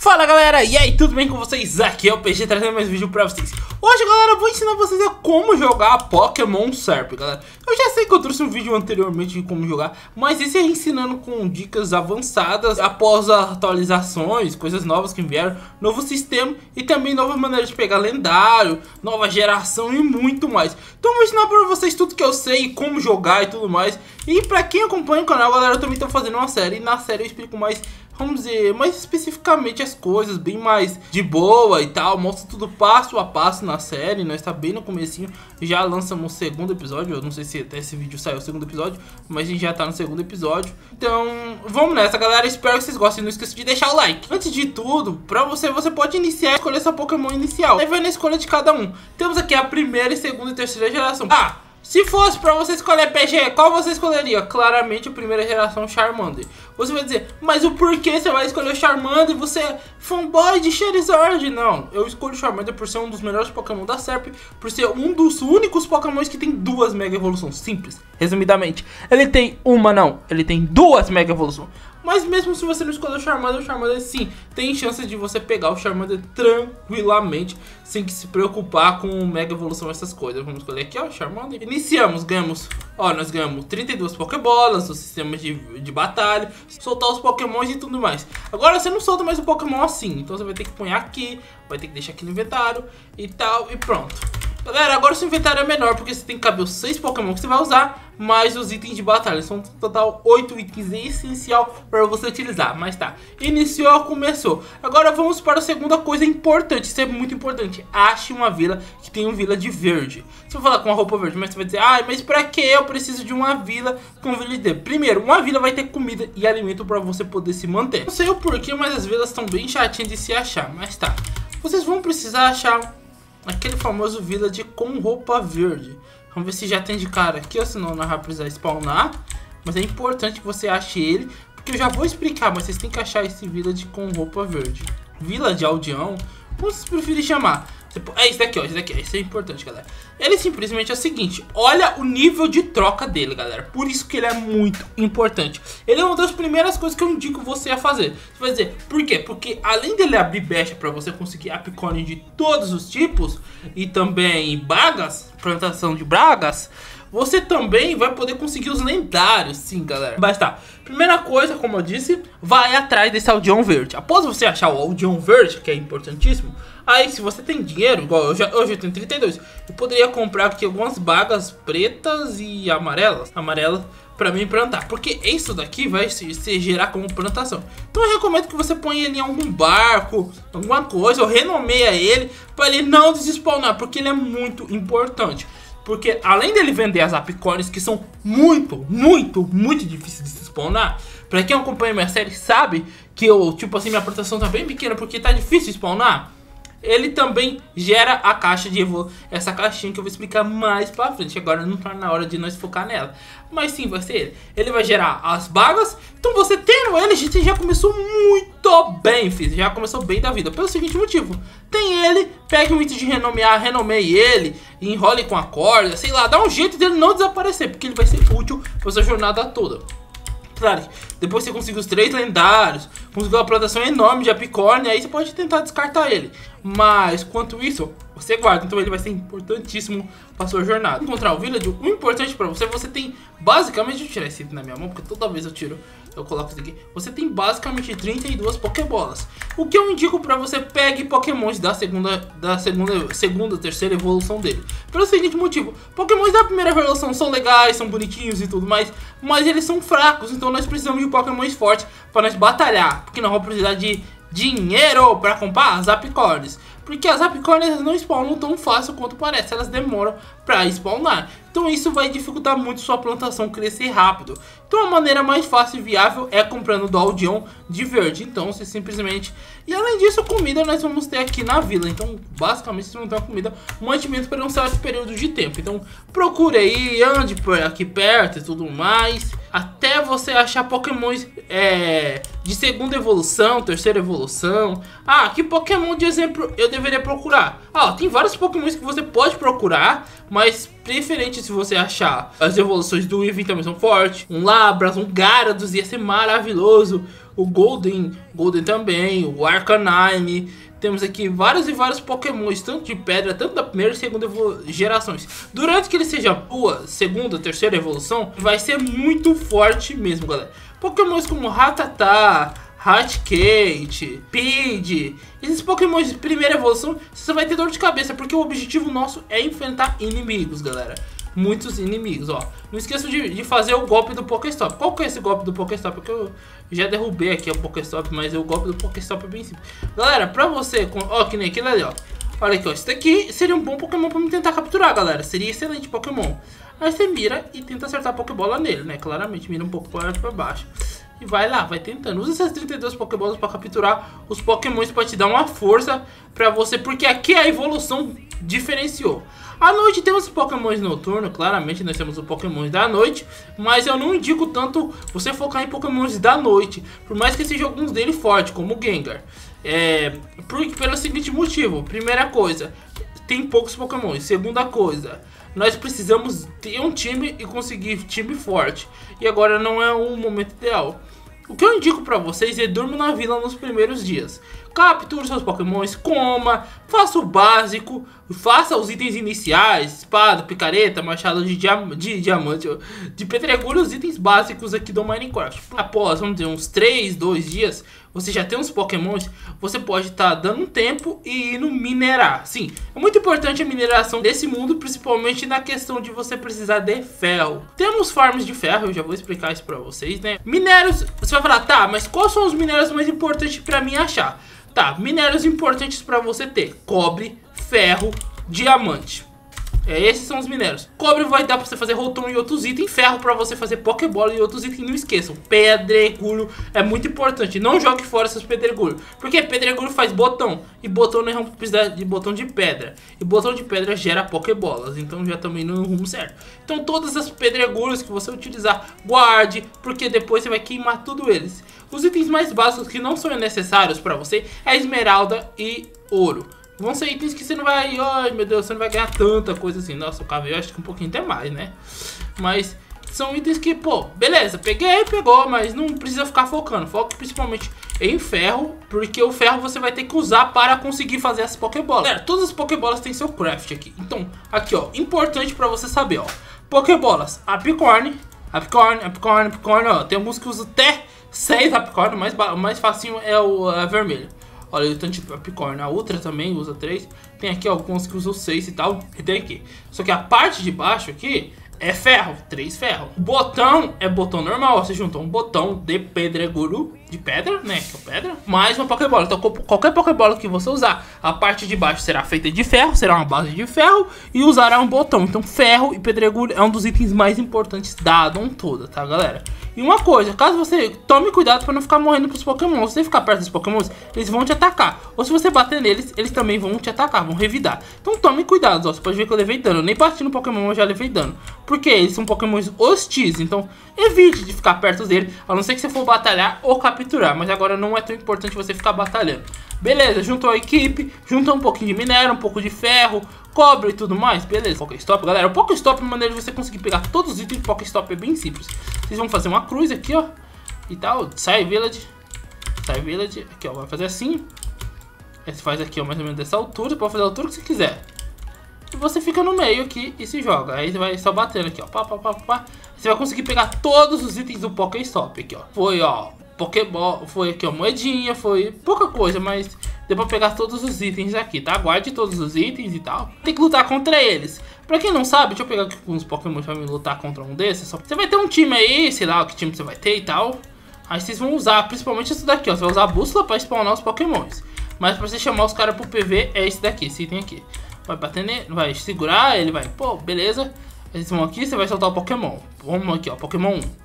Fala galera, e aí, tudo bem com vocês? Aqui é o PG trazendo mais vídeo pra vocês. Hoje galera, eu vou ensinar vocês a como jogar Pokémon Serp, galera. Eu já sei que eu trouxe um vídeo anteriormente de como jogar, mas esse é ensinando com dicas avançadas após as atualizações, coisas novas que vieram, novo sistema e também novas maneiras de pegar lendário, nova geração e muito mais. Então eu vou ensinar pra vocês tudo que eu sei, como jogar e tudo mais. E pra quem acompanha o canal, galera, eu também tô fazendo uma série e na série eu explico mais, vamos dizer, mais especificamente as coisas, bem mais de boa e tal. Mostra tudo passo a passo na série. Nós tá bem no comecinho, já lançamos o segundo episódio. Eu não sei se até esse vídeo saiu o segundo episódio, mas a gente já tá no segundo episódio. Então, vamos nessa, galera. Espero que vocês gostem. Não esqueça de deixar o like. Antes de tudo, pra você pode iniciar, escolher seu Pokémon inicial. Aí vai na escolha de cada um. Temos aqui a primeira, segunda e terceira geração. Se fosse pra você escolher PG, qual você escolheria? Claramente a primeira geração Charmander. Você vai dizer, mas o porquê você vai escolher o Charmander? Você é fanboy de Charizard? Não, eu escolho o Charmander por ser um dos melhores Pokémon da Serp, por ser um dos únicos Pokémons que tem duas Mega Evoluções. Simples, resumidamente. Ele tem uma não, ele tem duas Mega Evoluções. Mas mesmo se você não escolher o Charmander sim, tem chance de você pegar o Charmander tranquilamente, sem que se preocupar com Mega Evolução, essas coisas. Vamos escolher aqui, ó, o Charmander. Iniciamos, nós ganhamos 32 Pokébolas, o sistema de batalha, soltar os Pokémons e tudo mais. Agora você não solta mais o Pokémon assim, então você vai ter que pôr aqui, vai ter que deixar aqui no inventário e tal, e pronto. Galera, agora o seu inventário é menor, porque você tem que caber os 6 Pokémon que você vai usar, mais os itens de batalha. São total 8 itens essencial para você utilizar. Mas tá, iniciou, começou. Agora vamos para a segunda coisa importante, isso é muito importante. Ache uma vila que tem um village verde. Você vai falar com uma roupa verde, mas você vai dizer, mas pra que eu preciso de uma vila com village verde? Primeiro, uma vila vai ter comida e alimento para você poder se manter. Não sei o porquê, mas as vilas estão bem chatinhas de se achar. Mas tá, vocês vão precisar achar aquele famoso village com roupa verde. Vamos ver se já tem de cara aqui, ou senão não vai precisar spawnar. Mas é importante que você ache ele, porque eu já vou explicar, mas vocês têm que achar esse village com roupa verde. Village aldeão, como vocês preferem chamar. É esse daqui, ó, esse é importante, galera. Ele simplesmente é o seguinte, olha o nível de troca dele, galera. Por isso que ele é muito importante. Ele é uma das primeiras coisas que eu indico você a fazer. Você vai dizer, por quê? Porque além dele abrir brecha para você conseguir Apicorn de todos os tipos, e também Bragas, plantação de Bragas, você também vai poder conseguir os lendários, sim, galera. Mas tá, primeira coisa, como eu disse, vai atrás desse aldeão verde. Após você achar o aldeão verde, que é importantíssimo, aí se você tem dinheiro, igual hoje eu tenho 32, eu poderia comprar aqui algumas bagas pretas e amarelas pra mim plantar, porque isso daqui vai se gerar como plantação. Então eu recomendo que você ponha ele em algum barco, alguma coisa, ou renomeia ele para ele não despawnar, porque ele é muito importante. Porque além dele vender as Apicorns, que são muito difíceis de se spawnar, pra quem acompanha minha série sabe que eu, tipo assim, minha plantação tá bem pequena porque tá difícil de spawnar. Ele também gera a caixa de evolução, essa caixinha que eu vou explicar mais pra frente. Agora não tá na hora de nós focar nela, mas sim, vai ser ele. Ele vai gerar as bagas. Então você tendo ele, a gente já começou muito bem, filho. Já começou bem da vida, pelo seguinte motivo. Tem ele, pegue um item de renomear, renomeie ele, enrole com a corda, sei lá, dá um jeito dele não desaparecer, porque ele vai ser útil pra sua jornada toda. Claro, depois você conseguir os 3 lendários, conseguiu uma plantação enorme de Apicorn, aí você pode tentar descartar ele. Mas, quanto isso, você guarda, então ele vai ser importantíssimo para sua jornada. Encontrar o village, o importante para você, você tem basicamente, deixa eu tirar esse item na minha mão, porque toda vez eu coloco isso aqui. Você tem basicamente 32 Pokébolas. O que eu indico para você, pegue Pokémons da segunda, terceira evolução dele. Pelo seguinte motivo, Pokémons da primeira evolução são legais, são bonitinhos e tudo mais, mas eles são fracos, então nós precisamos de Pokémons fortes para nós batalhar, porque nós vamos precisar de dinheiro para comprar as Apicorns. Porque as Apicorns não spawnam tão fácil quanto parece, elas demoram para spawnar. Então isso vai dificultar muito sua plantação crescer rápido. Então a maneira mais fácil e viável é comprando do aldeão de verde. Então você simplesmente... E além disso, comida nós vamos ter aqui na vila. Então basicamente vocês vão ter uma comida, um mantimento para um certo período de tempo. Então procure aí, ande por aqui perto e tudo mais, até você achar Pokémons de segunda evolução, terceira evolução. Que Pokémon de exemplo eu deveria procurar? Tem vários Pokémons que você pode procurar, mas preferente se você achar as evoluções do Eevee também são fortes. Um Labras, um Gyarados ia ser maravilhoso. o Golden também, o Arcanine. Temos aqui vários e vários pokémons, tanto de pedra, tanto da primeira e segunda gerações. Durante que ele seja a segunda, terceira evolução, vai ser muito forte mesmo, galera. Pokémons como Rattata, Raticate, Pidgey, esses pokémons de primeira evolução, você vai ter dor de cabeça, porque o objetivo nosso é enfrentar inimigos, galera. Muitos inimigos, ó. Não esqueça de fazer o golpe do Pokéstop. Qual que é esse golpe do Pokéstop? Porque eu já derrubei aqui o Pokéstop, mas o golpe do Pokéstop é bem simples. Galera, pra você, ó, que nem aquele ali, ó. Olha aqui, ó. Esse daqui seria um bom Pokémon pra me tentar capturar, galera. Seria excelente Pokémon. Aí você mira e tenta acertar a Pokébola nele, né? Claramente, mira um pouco pra baixo. E vai lá, vai tentando. Usa essas 32 Pokébolas pra capturar os Pokémons, pra te dar uma força pra você. Porque aqui a evolução diferenciou. À noite temos os Pokémons noturnos, claramente nós temos os Pokémons da noite, mas eu não indico tanto você focar em Pokémons da noite, por mais que sejam alguns deles fortes, como o Gengar. Pelo seguinte motivo: primeira coisa, tem poucos Pokémons. Segunda coisa, nós precisamos ter um time e conseguir time forte, e agora não é o momento ideal. O que eu indico pra vocês é durma na vila nos primeiros dias. Capture seus pokémons, coma, faça o básico, faça os itens iniciais, espada, picareta, machado de diamante, de pedregulho, os itens básicos aqui do Minecraft. Após, vamos dizer, uns 2 dias, você já tem uns pokémons, você pode estar dando um tempo e indo minerar. Sim, é muito importante a mineração desse mundo, principalmente na questão de você precisar de ferro. Temos farms de ferro, eu já vou explicar isso pra vocês, né? Minérios, você vai falar, tá, mas quais são os minérios mais importantes pra mim achar? Tá, minérios importantes pra você ter: cobre, ferro, diamante. Esses são os minérios. Cobre vai dar pra você fazer rotom e outros itens. Ferro pra você fazer Pokébola e outros itens. Não esqueçam, pedregulho é muito importante. Não jogue fora seus pedregulhos, porque pedregulho faz botão, e botão não precisa de botão de pedra, e botão de pedra gera Pokébolas. Então já também no rumo certo. Então todas as pedregulhos que você utilizar, guarde, porque depois você vai queimar tudo eles. Os itens mais básicos que não são necessários pra você é esmeralda e ouro. Vão ser itens que você não vai... Ai, meu Deus, você não vai ganhar tanta coisa assim. Nossa, o cabelo acho que um pouquinho até mais, né? Mas são itens que, pô, beleza, pegou, mas não precisa ficar focando. Foque principalmente em ferro, porque o ferro você vai ter que usar para conseguir fazer as Pokébolas. Galera, todas as Pokébolas têm seu craft aqui. Então, aqui, ó, importante pra você saber, ó. Pokébolas, Apicorn, ó. Tem alguns que usam até 6 Apicorn, o mais facinho é a vermelho. Olha, o tanto de Apicorn, a Ultra também usa 3. Tem aqui alguns que usam 6 e tal, e tem aqui. Só que a parte de baixo aqui é ferro, 3 ferro. O botão é botão normal, você juntou um botão de pedregulho, de pedra, né, que é pedra, mais uma Pokébola. Então qualquer Pokébola que você usar, a parte de baixo será feita de ferro, será uma base de ferro, e usará um botão. Então ferro e pedregulho é um dos itens mais importantes da addon toda, tá, galera? E uma coisa, caso você tome cuidado para não ficar morrendo pros Pokémon. Se você ficar perto dos Pokémon, eles vão te atacar. Ou se você bater neles, eles também vão te atacar, vão revidar. Então tome cuidado, ó. Você pode ver que eu levei dano. Eu nem bati no Pokémon, eu já levei dano. Porque eles são Pokémons hostis. Então evite de ficar perto deles, a não ser que você for batalhar ou capturar. Mas agora não é tão importante você ficar batalhando. Beleza, juntou a equipe, juntou um pouquinho de minério, um pouco de ferro, cobre e tudo mais, beleza. Pokéstop, galera, o Pokéstop é uma maneira de você conseguir pegar todos os itens do Pokéstop, é bem simples. Vocês vão fazer uma cruz aqui, ó, e tal, sai village, aqui, ó, vai fazer assim. Aí você faz aqui, ó, mais ou menos dessa altura, pode fazer a altura que você quiser. E você fica no meio aqui e se joga, aí você vai só batendo aqui, ó, pá. Você vai conseguir pegar todos os itens do Pokéstop aqui, ó. Foi, ó, Pokéball, foi aqui, ó, moedinha, foi pouca coisa, mas deu pra pegar todos os itens aqui, tá? Guarde todos os itens e tal. Tem que lutar contra eles. Pra quem não sabe, deixa eu pegar aqui uns Pokémon pra me lutar contra um desses. Você vai ter um time aí, sei lá, que time você vai ter e tal. Aí vocês vão usar, principalmente isso daqui, ó. Você vai usar a bússola pra spawnar os Pokémons. Mas pra você chamar os caras pro PV é esse daqui, esse item aqui. Vai bater nele, vai segurar, ele vai, pô, beleza. Eles vão aqui, você vai soltar o Pokémon. Vamos aqui, ó, Pokémon 1.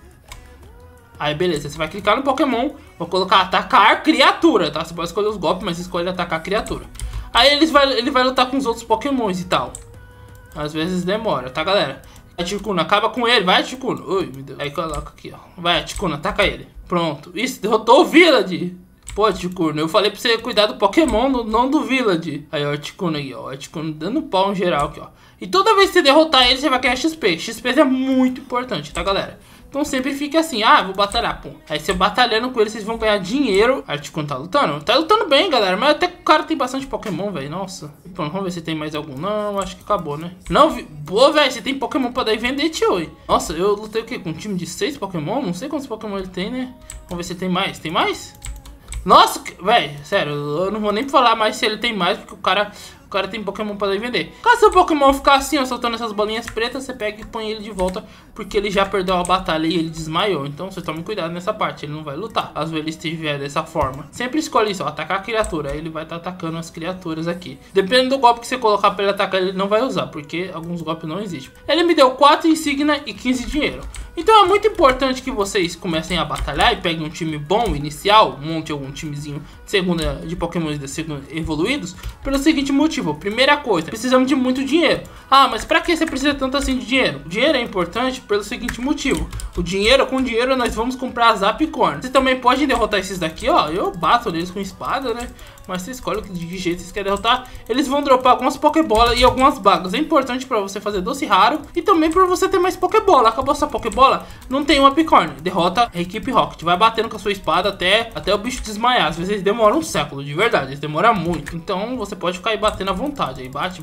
Aí beleza, você vai clicar no Pokémon, vou colocar atacar criatura, tá? Você pode escolher os golpes, mas escolhe atacar criatura. Aí ele vai lutar com os outros Pokémons e tal. Às vezes demora, tá, galera? Articuno, acaba com ele, vai, Articuno. Ui, meu Deus. Aí coloca aqui, ó. Vai, Articuno, ataca ele. Pronto. Isso, derrotou o Village. Pô, Articuno, eu falei pra você cuidar do Pokémon, não do Village. Aí, ó, Articuno aí, ó. Articuno dando pau em geral aqui, ó. E toda vez que você derrotar ele, você vai ganhar XP. XP é muito importante, tá, galera? Então sempre fica assim, ah, vou batalhar, pum. Aí você batalhando com ele, vocês vão ganhar dinheiro. Articuno tá lutando? Tá lutando bem, galera. Mas até que o cara tem bastante Pokémon, velho. Nossa. Pronto, vamos ver se tem mais algum. Não, acho que acabou, né? Não, pô, velho, você tem Pokémon pra dar e vender, tio. Nossa, eu lutei o quê? Com um time de 6 Pokémon? Não sei quantos Pokémon ele tem, né? Vamos ver se tem mais. Tem mais? Nossa, velho, sério, eu não vou nem falar mais se ele tem mais, porque o cara tem Pokémon pra vender. Caso seu Pokémon ficar assim, ó, soltando essas bolinhas pretas, você pega e põe ele de volta, porque ele já perdeu a batalha e ele desmaiou. Então você tome cuidado nessa parte, ele não vai lutar, caso ele estiver dessa forma. Sempre escolhe isso, ó, atacar a criatura, aí ele vai estar atacando as criaturas aqui. Dependendo do golpe que você colocar pra ele atacar, ele não vai usar, porque alguns golpes não existem. Ele me deu 4 insígnia e 15 dinheiro. Então é muito importante que vocês comecem a batalhar e peguem um time bom inicial, monte algum timezinho de Pokémon evoluídos, pelo seguinte motivo. Primeira coisa, precisamos de muito dinheiro. Ah, mas pra que você precisa tanto assim de dinheiro? O dinheiro é importante pelo seguinte motivo. Com dinheiro nós vamos comprar as Apicorn. Vocês também podem derrotar esses daqui, ó. Eu bato neles com espada, né? Mas você escolhe de que jeito vocês querem derrotar. Eles vão dropar algumas Pokébola e algumas bagas. É importante pra você fazer doce raro e também pra você ter mais Pokébola. Acabou sua Pokébola? Não tem uma Apicorn. Derrota a equipe Rocket. Vai batendo com a sua espada até o bicho desmaiar. Às vezes eles demoram um século, de verdade. Eles demoram muito. Então você pode ficar aí batendo à vontade. Aí bate,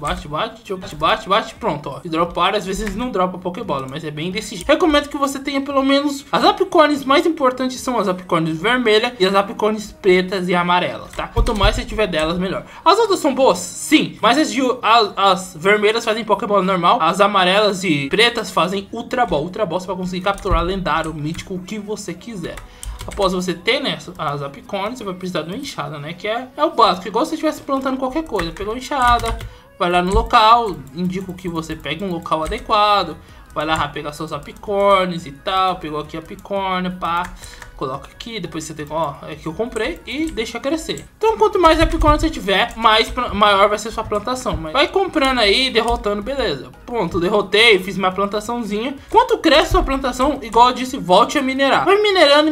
pronto, ó. E dropar, às vezes não dropa Pokébola, mas é bem desse jeito. Recomendo que você tenha pelo menos... As Apicorns mais importantes são as Apicorns vermelhas e as Apicorns pretas e amarelas, tá? Quanto mais você tiver delas, melhor. As outras são boas? Sim. Mas as vermelhas fazem Pokébola normal. As amarelas e pretas fazem Ultra Ball. Ultra Ball você vai conseguir capturar lendário, mítico, o que você quiser. Após você ter, né, as Apicorns, você vai precisar de uma enxada, né? Que é o básico. Igual se você estivesse plantando qualquer coisa. Pegou uma enxada, vai lá no local, indica que você pegue um local adequado. Vai lá pegar seus Apicorns e tal. Pegou aqui a Apicorn, pá. Coloca aqui, depois você tem, ó, é que eu comprei e deixa crescer. Então quanto mais Apicorn você tiver, maior vai ser sua plantação. Mas vai comprando aí, derrotando, beleza. Pronto, derrotei, fiz minha plantaçãozinha. Quanto cresce sua plantação, igual eu disse, volte a minerar. Vai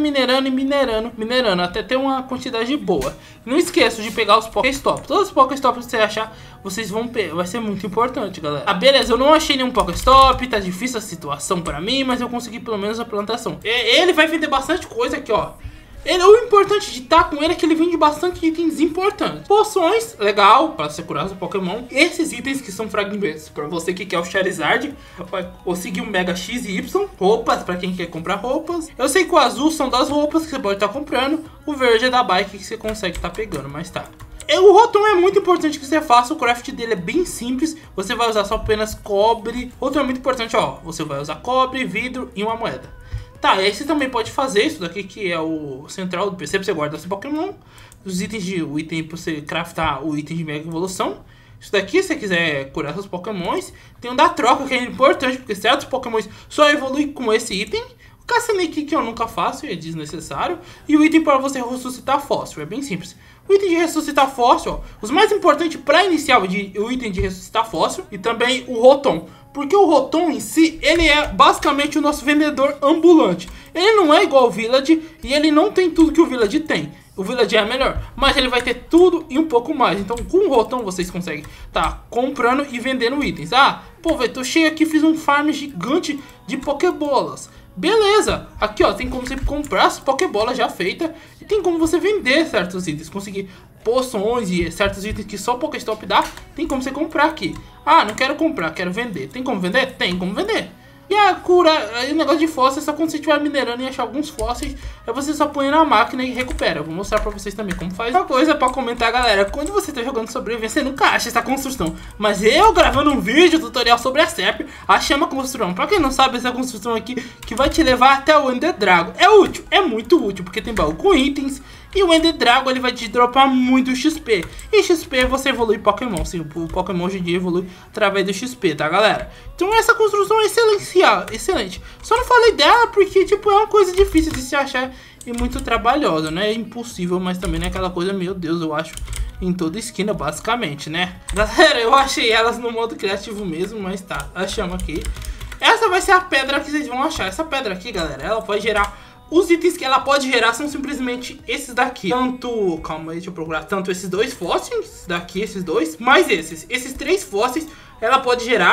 minerando, até ter uma quantidade boa. Não esqueça de pegar os Pokéstop. Todos os Pokéstops que você achar, vocês vão pegar. Vai ser muito importante, galera. Ah, beleza, eu não achei nenhum Pokéstop, tá difícil a situação pra mim, mas eu consegui pelo menos a plantação. Ele vai vender bastante coisa aqui, ó. O importante de estar com ele é que ele vende bastante itens importantes. Poções, legal, para você curar seu Pokémon. Esses itens que são fragmentos, para você que quer o Charizard, vai conseguir um Mega X e Y. Roupas, para quem quer comprar roupas. Eu sei que o azul são das roupas que você pode estar comprando. O verde é da bike que você consegue estar pegando mais tarde. O Rotom é muito importante que você faça, o craft dele é bem simples. Você vai usar só apenas cobre. Outro é muito importante, ó, você vai usar cobre, vidro e uma moeda. Tá, e aí você também pode fazer isso daqui, que é o central do PC, pra você guardar seu Pokémon. Os itens o item pra você craftar o item de Mega Evolução. Isso daqui, se você quiser curar seus Pokémons. Tem o da troca, que é importante, porque certos Pokémons só evoluem com esse item. O Caça-Níquel, que eu nunca faço, é desnecessário. E o item para você ressuscitar fóssil, é bem simples. O item de ressuscitar fóssil, ó, os mais importantes para iniciar o item de ressuscitar fóssil e também o Rotom. Porque o Rotom em si, ele é basicamente o nosso vendedor ambulante. Ele não é igual ao Village e ele não tem tudo que o Village tem. O Village é melhor, mas ele vai ter tudo e um pouco mais. Então com o Rotom vocês conseguem tá comprando e vendendo itens. Ah, pô, velho, tô cheio aqui, fiz um farm gigante de Pokébolas. Beleza, aqui ó, tem como você comprar as Pokébolas já feitas e tem como você vender certos itens, conseguir poções e certos itens que só o Pokéstop dá, tem como você comprar aqui. Ah, não quero comprar, quero vender. Tem como vender? Tem como vender. E a cura, o negócio de fósseis, só quando você estiver minerando e achar alguns fósseis, aí você só põe na máquina e recupera. Eu vou mostrar pra vocês também como faz. Uma coisa pra comentar, galera, quando você tá jogando sobrevivência, você nunca acha essa construção. Mas eu gravando um vídeo tutorial sobre a CEP, achei uma construção. Pra quem não sabe, essa construção aqui que vai te levar até o Ender Dragon. É útil, é muito útil, porque tem baú com itens. E o Ender Dragon, ele vai te dropar muito XP. E XP você evolui Pokémon. Sim, o Pokémon hoje em dia evolui através do XP, tá, galera? Então essa construção é excelente. Só não falei dela porque, tipo, é uma coisa difícil de se achar e muito trabalhosa, né? É impossível, mas também não é aquela coisa, meu Deus, eu acho em toda esquina, basicamente, né? Galera, eu achei elas no modo criativo mesmo, mas tá, achamos aqui. Essa vai ser a pedra que vocês vão achar. Essa pedra aqui, galera, ela pode gerar... Os itens que ela pode gerar são simplesmente esses daqui. Calma aí, deixa eu procurar. Tanto esses dois fósseis, daqui esses dois, mais esses. Esses 3 fósseis, ela pode gerar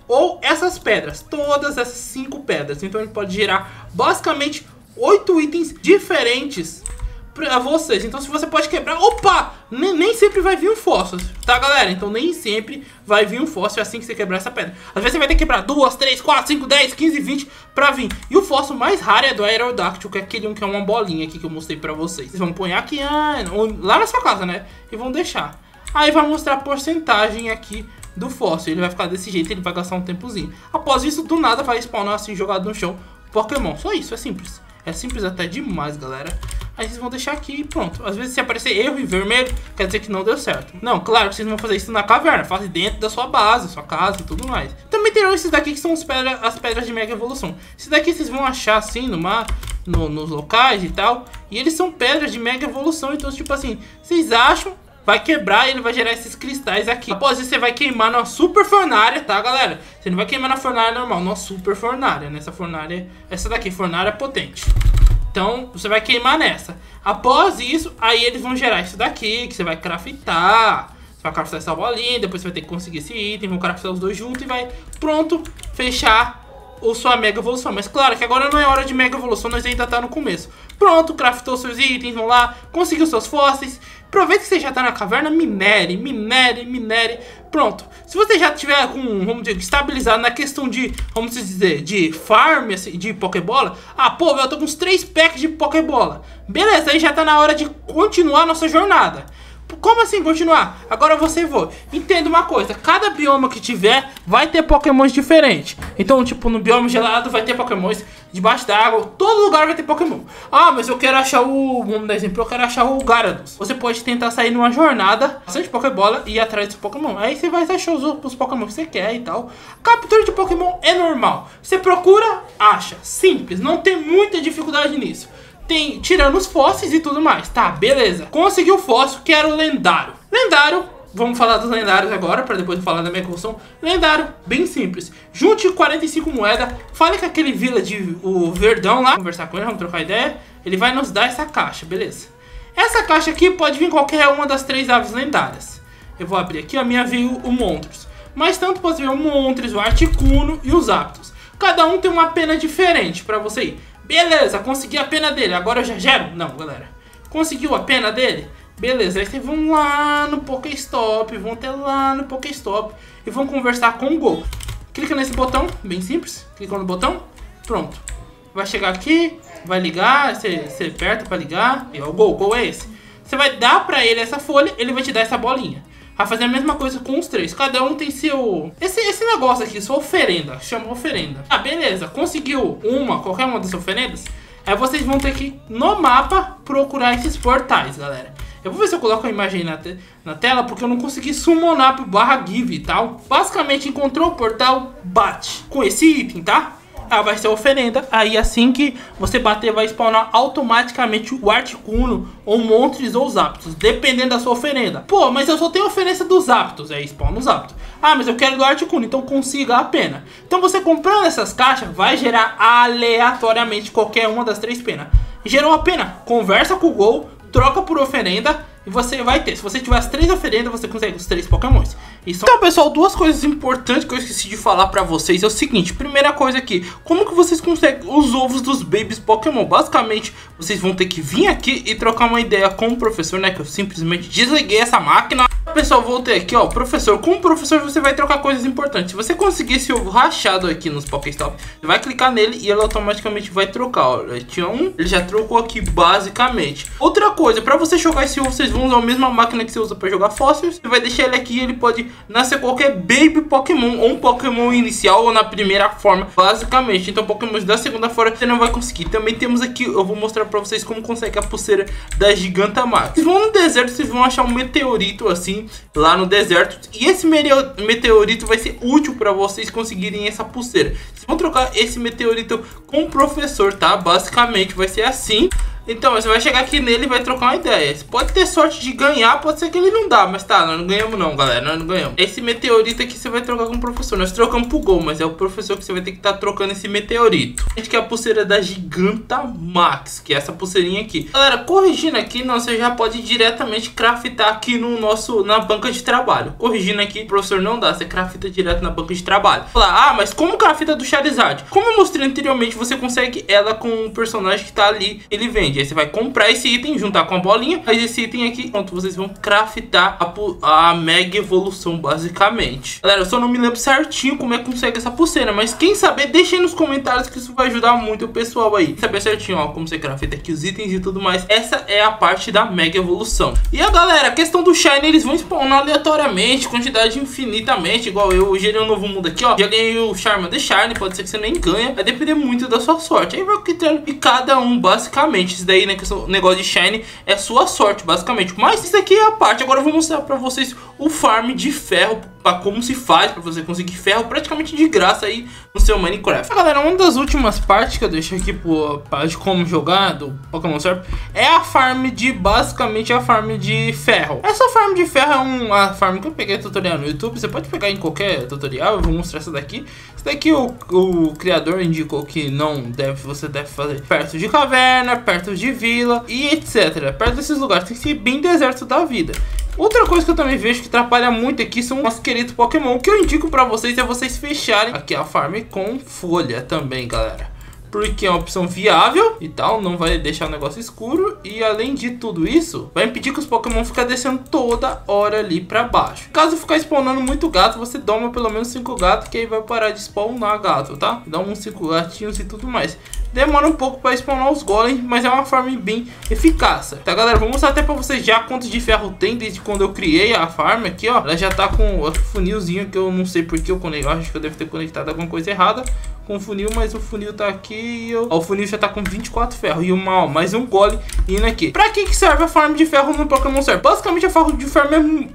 ou essas pedras, todas essas 5 pedras. Então ele pode gerar basicamente 8 itens diferentes pra vocês. Então se você pode quebrar, opa, nem sempre vai vir um fósforo, tá galera? Então nem sempre vai vir um fósforo assim que você quebrar essa pedra. Às vezes você vai ter que quebrar 2, 3, 4, 5, 10, 15, 20 pra vir. E o fósforo mais raro é do Aerodactyl, que é aquele que é uma bolinha aqui que eu mostrei pra vocês. Vocês vão pôr aqui, lá na sua casa, né? E vão deixar. Aí vai mostrar a porcentagem aqui do fósforo. Ele vai ficar desse jeito, ele vai gastar um tempozinho. Após isso, do nada vai spawnar assim, jogado no chão, Pokémon. Só isso, é simples. É simples até demais, galera. Aí vocês vão deixar aqui e pronto. Às vezes se aparecer erro em vermelho, quer dizer que não deu certo. Não, claro que vocês vão fazer isso na caverna. Faz dentro da sua base, sua casa e tudo mais. Também terão esses daqui que são as pedras de mega evolução. Esses daqui vocês vão achar assim nos locais e tal. E eles são pedras de mega evolução. Então tipo assim, vocês acham, vai quebrar e ele vai gerar esses cristais aqui. Após isso você vai queimar na super fornalha, tá galera? Você não vai queimar na fornalha normal, na super fornalha. Nessa fornalha, essa daqui, fornalha potente. Então você vai queimar nessa. Após isso, aí eles vão gerar isso daqui, que você vai craftar. Você vai craftar essa bolinha, depois você vai ter que conseguir esse item. Vão craftar os dois juntos e vai, pronto, fechar sua mega evolução. Mas claro que agora não é hora de mega evolução, nós ainda tá no começo. Pronto, craftou seus itens, vão lá, conseguiu seus fósseis. Aproveita que você já tá na caverna, minere. Pronto. Se você já tiver com, vamos dizer, estabilizado na questão de, vamos dizer, de farm, assim, de Pokébola. Ah, pô, eu tô com uns 3 packs de Pokébola. Beleza, aí já tá na hora de continuar a nossa jornada. Como assim continuar? Agora você vou. Entenda uma coisa, cada bioma que tiver vai ter pokémons diferentes. Então tipo no bioma gelado vai ter pokémons debaixo d'água. Todo lugar vai ter pokémon. Ah, mas eu quero achar vamos dar exemplo, eu quero achar o Gyarados. Você pode tentar sair numa jornada bastante pokébola e ir atrás desse pokémon. Aí você vai achar os pokémon que você quer e tal. Captura de pokémon é normal. Você procura, acha. Simples, não tem muita dificuldade nisso. Tirando os fósseis e tudo mais. Tá, beleza. Consegui o fóssil, que era o lendário. Lendário, vamos falar dos lendários agora, pra depois falar da minha evolução. Lendário, bem simples. Junte 45 moedas, fale com aquele village, o Verdão lá. Conversar com ele, vamos trocar ideia. Ele vai nos dar essa caixa, beleza. Essa caixa aqui pode vir qualquer uma das 3 aves lendárias. Eu vou abrir aqui, a minha veio o Moltres. Mas tanto pode vir o Moltres, o Articuno e os Aptos. Cada um tem uma pena diferente pra você ir. Beleza, consegui a pena dele. Agora eu já gero? Não, galera. Conseguiu a pena dele? Beleza, aí vocês vão lá no Pokéstop. Vão até lá no Pokéstop e vão conversar com o Gol. Clica nesse botão, bem simples. Clica no botão, pronto. Vai chegar aqui, vai ligar. Você aperta pra ligar. E o Gol é esse. Você vai dar pra ele essa folha, ele vai te dar essa bolinha. Vai fazer a mesma coisa com os 3. Cada um tem seu... Esse negócio aqui, sua oferenda. Chama oferenda. Ah, beleza. Conseguiu qualquer uma das oferendas. Aí vocês vão ter que, no mapa, procurar esses portais, galera. Eu vou ver se eu coloco a imagem na tela, porque eu não consegui summonar pro /give e tal. Basicamente, encontrou o portal, bate com esse item, tá? Ah, vai ser oferenda. Aí assim que você bater, vai spawnar automaticamente o Articuno, ou Moltres ou os Aptos, dependendo da sua oferenda. Pô, mas eu só tenho oferência dos Aptos. Aí spawna os Aptos. Ah, mas eu quero do Articuno, então consiga a pena. Então você comprando essas caixas, vai gerar aleatoriamente qualquer uma das 3 penas. Gerou a pena, conversa com o Gol, troca por oferenda e você vai ter. Se você tiver as 3 oferendas, você consegue os 3 pokémons. Então, pessoal, 2 coisas importantes que eu esqueci de falar pra vocês é o seguinte. Primeira coisa aqui, como que vocês conseguem os ovos dos babies Pokémon? Basicamente, vocês vão ter que vir aqui e trocar uma ideia com o professor, né? Que eu simplesmente desliguei essa máquina. Pessoal, voltei aqui, ó, professor. Com o professor você vai trocar coisas importantes. Se você conseguir esse ovo rachado aqui nos Pokéstop, você vai clicar nele e ele automaticamente vai trocar, ó. Tinha ele já trocou aqui basicamente. Outra coisa, pra você jogar esse ovo, vocês vão usar a mesma máquina que você usa pra jogar fósseis. Você vai deixar ele aqui e ele pode nascer qualquer baby Pokémon, ou um Pokémon inicial ou na primeira forma, basicamente. Então Pokémon da segunda forma você não vai conseguir. Também temos aqui, eu vou mostrar pra vocês como consegue a pulseira da Gigantamax. Vocês vão no deserto, vocês vão achar um meteorito assim, lá no deserto, e esse meteorito vai ser útil para vocês conseguirem essa pulseira. Vocês vão trocar esse meteorito com o professor, tá? Basicamente vai ser assim. Então, você vai chegar aqui nele e vai trocar uma ideia. Você pode ter sorte de ganhar, pode ser que ele não dá. Mas tá, nós não ganhamos não, galera. Nós não ganhamos. Esse meteorito aqui você vai trocar com o professor. Nós trocamos pro gol, mas é o professor que você vai ter que estar trocando esse meteorito. A gente quer a pulseira da Gigantamax, que é essa pulseirinha aqui. Galera, corrigindo aqui, não, você já pode diretamente craftar aqui no na banca de trabalho. Corrigindo aqui, o professor não dá. Você crafta direto na banca de trabalho. Fala, ah, mas como crafta do Charizard? Como eu mostrei anteriormente, você consegue ela com o personagem que tá ali. Ele vende. Aí você vai comprar esse item, juntar com a bolinha. Aí esse item aqui, pronto, vocês vão craftar a Mega Evolução, basicamente. Galera, eu só não me lembro certinho como é que consegue essa pulseira, mas quem saber, deixa aí nos comentários que isso vai ajudar muito o pessoal aí. Saber certinho, ó, como você crafta aqui os itens e tudo mais. Essa é a parte da Mega Evolução. E a galera, a questão do Shine, eles vão spawnar aleatoriamente, quantidade infinitamente, igual eu gerei um novo mundo aqui, ó. Já ganhei o Charmander Shine, pode ser que você nem ganha. Vai depender muito da sua sorte. Aí vai o critério de cada um, basicamente. Isso daí, né, que o negócio de Shine é sua sorte, basicamente. Mas isso aqui é a parte. Agora eu vou mostrar pra vocês o farm de ferro, pra como se faz pra você conseguir ferro praticamente de graça aí no seu Minecraft. Galera, uma das últimas partes que eu deixei aqui de como jogar do Pokémon Serp é a farm de, basicamente, a farm de ferro. Essa farm de ferro é uma farm que eu peguei tutorial no YouTube. Você pode pegar em qualquer tutorial, eu vou mostrar essa daqui. Essa daqui o criador indicou que você deve fazer perto de caverna, perto de vila e etc. Perto desses lugares, tem que ser bem deserto da vida. Outra coisa que eu também vejo que atrapalha muito aqui são os queridos Pokémon. O que eu indico pra vocês é vocês fecharem aqui a farm com folha também, galera. Porque é uma opção viável e tal, não vai deixar o negócio escuro. E além de tudo isso, vai impedir que os Pokémon fiquem descendo toda hora ali pra baixo. Caso ficar spawnando muito gato, você doma pelo menos 5 gatos, que aí vai parar de spawnar gato, tá? Dá uns 5 gatinhos e tudo mais. Demora um pouco para spawnar os golems, mas é uma farm bem eficaz. Tá, galera? Vou mostrar até para vocês já quantos de ferro tem desde quando eu criei a farm aqui, ó. Ela já tá com o funilzinho que eu não sei porque eu conectei. Acho que eu devo ter conectado alguma coisa errada com o funil, mas o funil tá aqui e ó, o funil já tá com 24 ferro e mais um golem indo aqui. Pra que serve a farm de ferro no Pokémon Serp? Basicamente a farm de ferro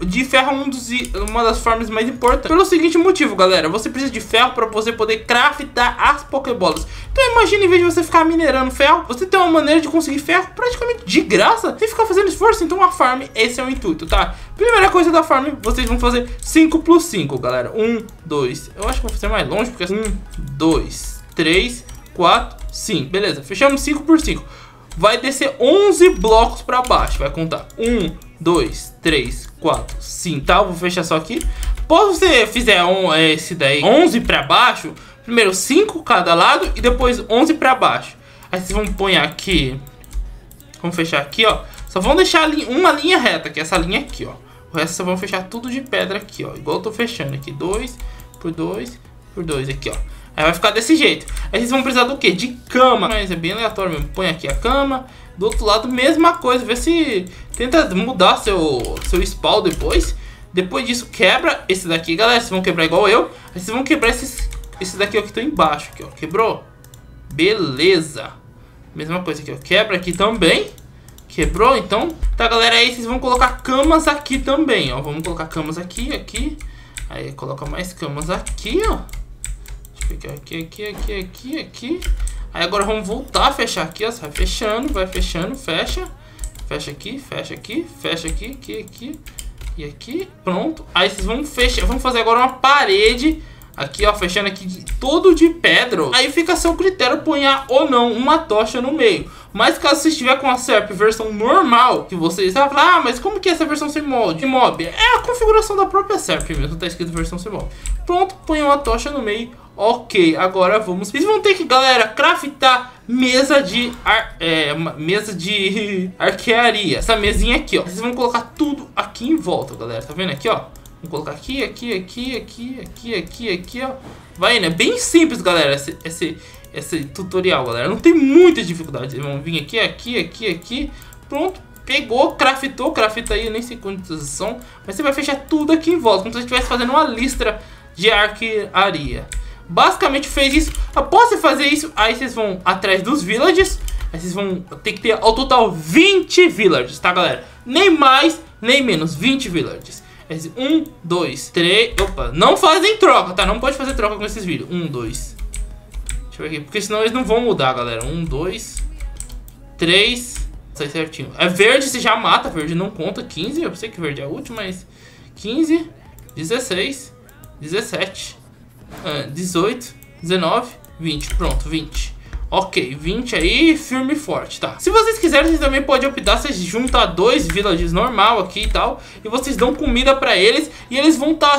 é uma das farms mais importantes. Pelo seguinte motivo, galera, você precisa de ferro para você poder craftar as Pokébolas. Então imagine, em vez de você ficar minerando ferro, você tem uma maneira de conseguir ferro praticamente de graça, sem ficar fazendo esforço. Então a farm, esse é o intuito, tá? Primeira coisa da farm, vocês vão fazer 5 plus 5, galera. 1, 2, eu acho que vou fazer mais longe, porque 1, 2, 3, 4, 5, beleza, fechamos 5 por 5. Vai descer 11 blocos pra baixo, vai contar 1, 2, 3, 4, 5, tá? Eu vou fechar só aqui. Pode você fizer esse daí 11 pra baixo, primeiro 5 cada lado e depois 11 pra baixo. Aí vocês vão pôr aqui, vamos fechar aqui, ó. Só vão deixar uma linha reta, que é essa linha aqui, ó. O resto vocês vão fechar tudo de pedra aqui, ó. Igual eu tô fechando aqui, 2 por 2 por 2 aqui, ó. Aí vai ficar desse jeito. Aí vocês vão precisar do quê? De cama. Mas é bem aleatório mesmo. Põe aqui a cama. Do outro lado, mesma coisa. Vê se tenta mudar seu spawn depois. Depois disso, quebra esse daqui, galera. Vocês vão quebrar igual eu. Aí vocês vão quebrar esse daqui, ó, que estão embaixo. Aqui, ó. Quebrou? Beleza. Mesma coisa aqui, ó. Quebra aqui também. Quebrou, então. Tá, galera. Aí vocês vão colocar camas aqui também, ó. Vamos colocar camas aqui, aqui. Aí coloca mais camas aqui, ó. Aqui. Aí agora vamos voltar a fechar aqui, ó. Vai fechando, fecha. Fecha aqui, fecha aqui, fecha aqui, aqui e aqui. Pronto. Aí vocês vão fechar. Vamos fazer agora uma parede aqui, ó. Fechando aqui todo de pedra. Aí fica a seu critério ponhar ou não uma tocha no meio. Mas caso você estiver com a Serp versão normal, que vocês vão falar, ah, mas como que é essa versão sem mob? É a configuração da própria Serp mesmo, tá escrito versão sem mob. Pronto, põe uma tocha no meio. Ok, agora vamos. Vocês vão ter que, galera, craftar mesa de arquearia. Essa mesinha aqui, ó. Vocês vão colocar tudo aqui em volta, galera. Tá vendo aqui, ó? Vamos colocar aqui, ó. Vai, né? Bem simples, galera, esse tutorial, galera. Não tem muita dificuldade. Vocês vão vir aqui. Pronto. Pegou, craftou, crafta aí, eu nem sei quantas são. Mas você vai fechar tudo aqui em volta, como se você estivesse fazendo uma listra de arquearia. Basicamente fez isso. Após você fazer isso, aí vocês vão atrás dos villages. Aí vocês vão ter que ter ao total 20 villages, tá, galera? Nem mais, nem menos, 20 villages. 1, 2, 3. Opa, não fazem troca, tá? Não pode fazer troca com esses vídeos. 1, 2. Deixa eu ver aqui, porque senão eles não vão mudar, galera. 1, 2. 3. Sai certinho. É verde, você já mata. Verde não conta. 15. Eu sei que verde é útil, mas 15, 16, 17, 18, 19, 20. Pronto, 20. Ok, 20 aí, firme e forte, tá? Se vocês quiserem, vocês também podem optar. Vocês juntam 2 villages normal aqui e tal, e vocês dão comida pra eles, e eles vão estar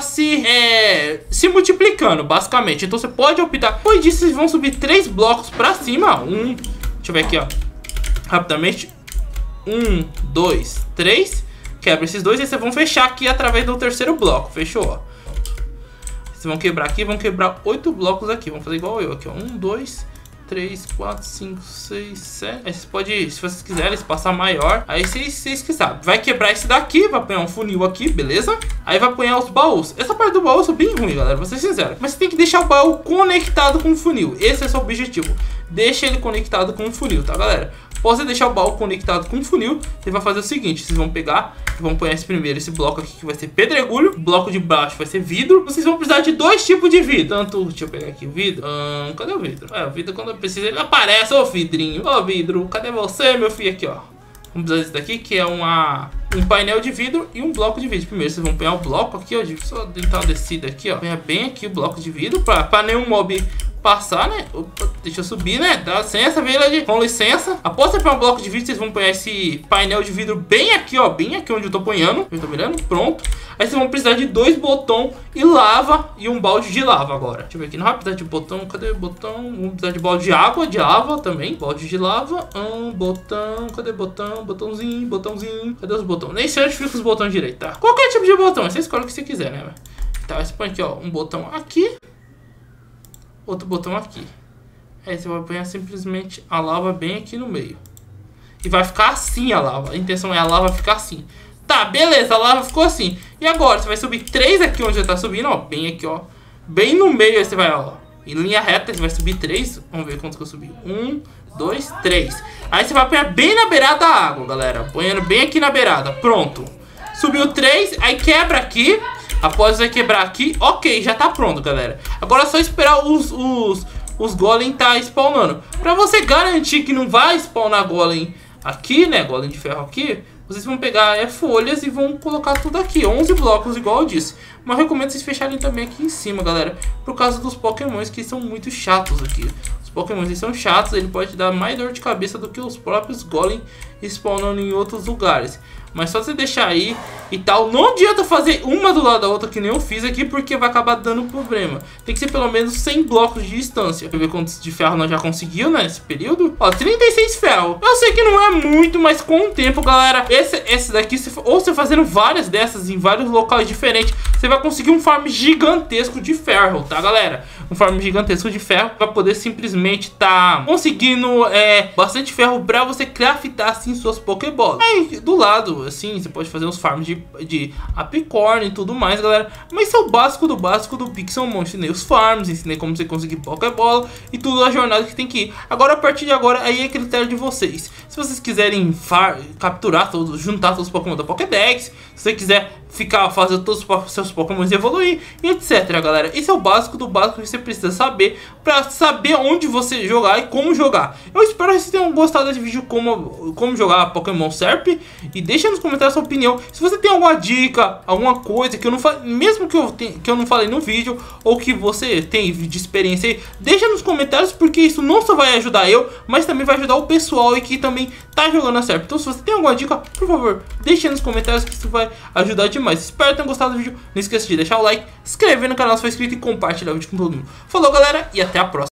se multiplicando, basicamente. Então você pode optar. Depois disso, vocês vão subir 3 blocos pra cima. Deixa eu ver aqui, ó, rapidamente. 1, 2, 3. Quebra esses 2 e vocês vão fechar aqui através do terceiro bloco. Fechou, ó. Vocês vão quebrar aqui, vão quebrar 8 blocos aqui. Vamos fazer igual eu aqui, ó. 1, 2, 3, 4, 5, 6, 7. Aí vocês podem, se vocês quiserem, espaçar maior. Aí vocês que sabem. Vai quebrar esse daqui, vai apanhar um funil aqui, beleza? Aí vai apanhar os baús. Essa parte do baú é bem ruim, galera, vou ser sincero. Mas você tem que deixar o baú conectado com o funil. Esse é o seu objetivo. Deixa ele conectado com o funil, tá, galera? Após você deixar o baú conectado com o funil, você vai fazer o seguinte: vocês vão pegar e vão pôr esse bloco aqui que vai ser pedregulho. O bloco de baixo vai ser vidro. Vocês vão precisar de 2 tipos de vidro. Tanto, deixa eu pegar aqui o vidro. Cadê o vidro? O vidro quando eu preciso ele aparece. Ô vidrinho, ô vidro, cadê você, meu filho? Aqui, ó. Vamos precisar desse daqui, que é um painel de vidro e um bloco de vidro. Primeiro vocês vão pegar o bloco aqui, ó. Só tentar uma descida aqui, ó. Pegar bem aqui o bloco de vidro pra nenhum mob passar, né? Opa, deixa eu subir, né? Dá licença, village. Com licença. Após você pegar um bloco de vidro, vocês vão pegar esse painel de vidro bem aqui, ó. Bem aqui onde eu tô apanhando. Eu tô mirando. Pronto. Aí vocês vão precisar de 2 botões e lava e um balde de lava agora. Deixa eu ver aqui. Não vai precisar de botão. Cadê o botão? Vamos precisar de balde de água, de lava também. Balde de lava. Botão. Cadê o botão? Botãozinho, botãozinho. Cadê os botões? Nem sei onde fica os botões direito, tá? Qualquer tipo de botão. Você escolhe o que você quiser, né? Tá, você põe aqui, ó. Um botão aqui. Outro botão aqui. Aí você vai apanhar simplesmente a lava bem aqui no meio. E vai ficar assim a lava. A intenção é a lava ficar assim. Tá, beleza, a lava ficou assim. E agora você vai subir 3 aqui onde já tá subindo, ó. Bem aqui, ó. Bem no meio aí você vai, ó. Em linha reta você vai subir 3. Vamos ver quanto que eu subi. 1, 2, 3. Aí você vai apanhar bem na beirada da água, galera. Apanhando bem aqui na beirada. Pronto. Subiu 3, aí quebra aqui. Após você quebrar aqui, ok, já tá pronto, galera. Agora é só esperar os golem tá spawnando. Pra você garantir que não vai spawnar golem aqui, né, golem de ferro aqui, vocês vão pegar folhas e vão colocar tudo aqui, 11 blocos, igual eu disse. Mas eu recomendo vocês fecharem também aqui em cima, galera, por causa dos pokémons que são muito chatos aqui. Os pokémons eles são chatos, ele pode dar mais dor de cabeça do que os próprios golem spawnando em outros lugares. Mas só você deixar aí e tal. Não adianta fazer uma do lado da outra que nem eu fiz aqui, porque vai acabar dando problema. Tem que ser pelo menos 100 blocos de distância. Deixa eu ver quantos de ferro nós já conseguiu nesse período. Ó, 36 ferro. Eu sei que não é muito, mas com o tempo, galera, esse daqui, ou você fazendo várias dessas em vários locais diferentes, você vai conseguir um farm gigantesco de ferro, tá, galera? Um farm gigantesco de ferro pra poder simplesmente tá conseguindo bastante ferro pra você craftar assim suas pokébolas. Aí, do lado, assim, você pode fazer uns farms de apicorn e tudo mais, galera. Mas isso é o básico do Pixelmon. Ensinei os farms, ensinei como você conseguir pokébola e tudo a jornada que tem que ir. Agora, a partir de agora, aí é critério de vocês. Se vocês quiserem capturar todos, juntar todos os Pokémon da Pokédex, se você quiser fazer todos os seus Pokémon evoluir e etc, galera. Esse é o básico do básico que você precisa saber pra saber onde você jogar e como jogar. Eu espero que vocês tenham gostado desse vídeo como jogar Pokémon Serp. E deixa nos comentários a sua opinião. Se você tem alguma dica, alguma coisa que eu não falei, mesmo que eu não falei no vídeo, ou que você tem de experiência aí, deixa nos comentários, porque isso não só vai ajudar eu, mas também vai ajudar o pessoal aí que também tá jogando a Serp. Então se você tem alguma dica, por favor, deixa nos comentários que isso vai ajudar demais. Espero que tenham gostado do vídeo. Não esqueça de deixar o like, se inscrever no canal se for inscrito e compartilhar o vídeo com todo mundo. Falou, galera, e até a próxima.